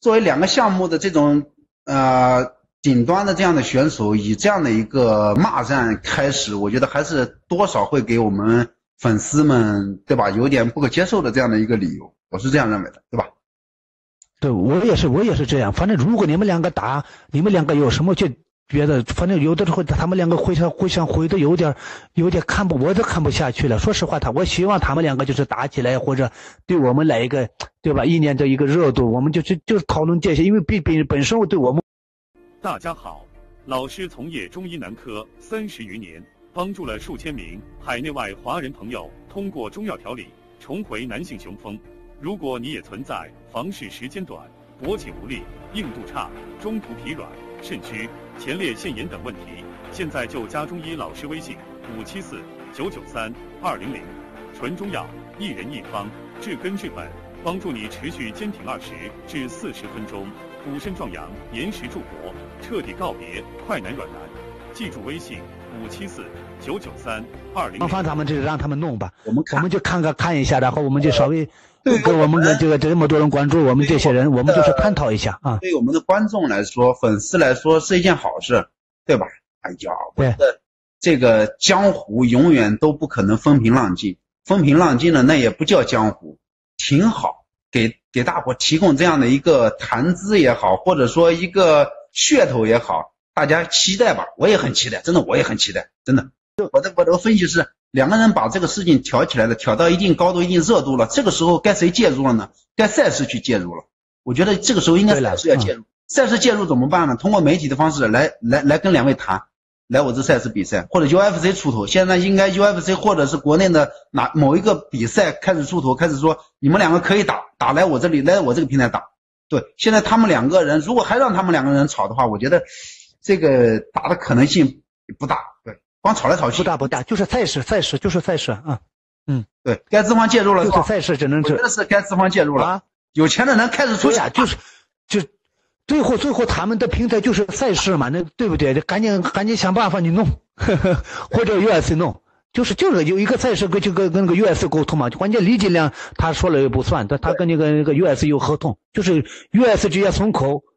作为两个项目的这种顶端的这样的选手，以这样的一个骂战开始，我觉得还是多少会给我们粉丝们，对吧，有点不可接受的这样的一个理由，我是这样认为的，对吧？ 对，我也是这样。反正如果你们两个打，你们两个有什么就觉得，反正有的时候他们两个互相回的有点我都看不下去了。说实话，我希望他们两个就是打起来，或者对我们来一个，对吧？一年的一个热度，我们就是讨论这些，因为本身对我们。 大家好，老师从业中医男科30余年，帮助了数千名海内外华人朋友通过中药调理重回男性雄风。如果你也存在房事时间短、勃起无力、硬度差、中途疲软、肾虚、前列腺炎等问题，现在就加中医老师微信574-993-200，纯中药，一人一方，治根治本，帮助你持续坚挺20至40分钟，补肾壮阳，延时助勃，彻底告别快男软男。记住微信574-993-200。 麻烦他们这让他们弄吧， 我们就看一下，然后我们就稍微跟我们的这么多人关注我们这些人，我们就是探讨一下啊。 对我们的观众来说，粉丝来说是一件好事，对吧？哎呀，我觉得这个江湖永远都不可能风平浪静，风平浪静了那也不叫江湖，挺好，给大伙提供这样的一个谈资也好，或者说一个噱头也好，大家期待吧，我也很期待，真的我也很期待，真的。我的分析是，两个人把这个事情挑起来了，挑到一定高度、一定热度了，这个时候该谁介入了呢？该赛事去介入了。我觉得这个时候应该赛事要介入。赛事介入怎么办呢？通过媒体的方式来跟两位谈，来我这赛事比赛，或者 UFC 出头。现在应该 UFC 或者是国内的某一个比赛开始出头，开始说你们两个可以打来我这里，来我这个平台打。对，现在他们两个人如果还让他们两个人吵的话，我觉得这个打的可能性不大。对。光吵来吵去不大，就是赛事就是赛事啊。 对，该资方介入了， 就是赛事只能我觉得是该资方介入了啊。有钱的人开始出钱， 就最后他们的平台就是赛事嘛，那对不对？赶紧想办法你弄，或者 UFC 弄，就是有一个赛事就跟那个 UFC 沟通嘛，关键李金亮他说了也不算，他跟那个 UFC 有合同，就是 UFC 直接松口。